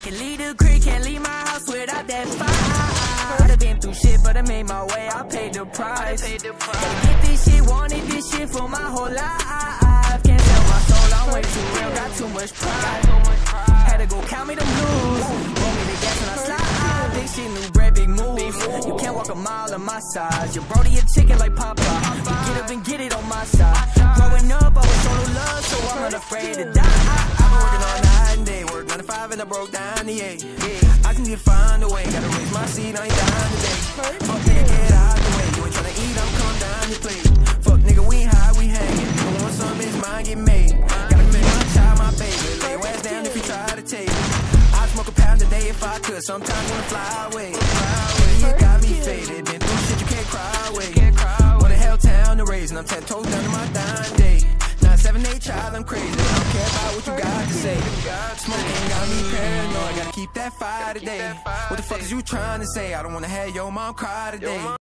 Can't leave the crib, can't leave my house without that fire. I've been through shit, but I made my way, I paid the price. Gotta get this shit, wanted this shit for my whole life. Can't sell my soul, I'm way too real, got too much pride. Had to go count me them blues, roll me the gas when I slide. Big shit, new bread, big moves. You can't walk a mile on my size. Your brody a chicken like Papa. You get up and get it on my side. Growing up, I was total love, so I'm not afraid to die. I've been working all night and day, work 9 to 5 and I broke down to 8. I can just find a way, gotta raise my seat, I ain't down today. Fuck nigga, get out the way, you ain't tryna eat, I'm come down your plate. Fuck nigga, we high, we hanging. Don't want some bitch, mine get made. Gotta make my child my baby, lay your ass down if you try to take it. I'd smoke a pound a day if I could, sometimes wanna fly away. You got me faded, been through shit you can't cry away. What the hell town to raise, and I'm 10 toes down to my dying day. 9, 7, 8 child, I'm crazy, I don't care about what you got to say. Smoking got me paranoid, gotta keep that fire today. What the fuck is you trying to say? I don't wanna have your mom cry today.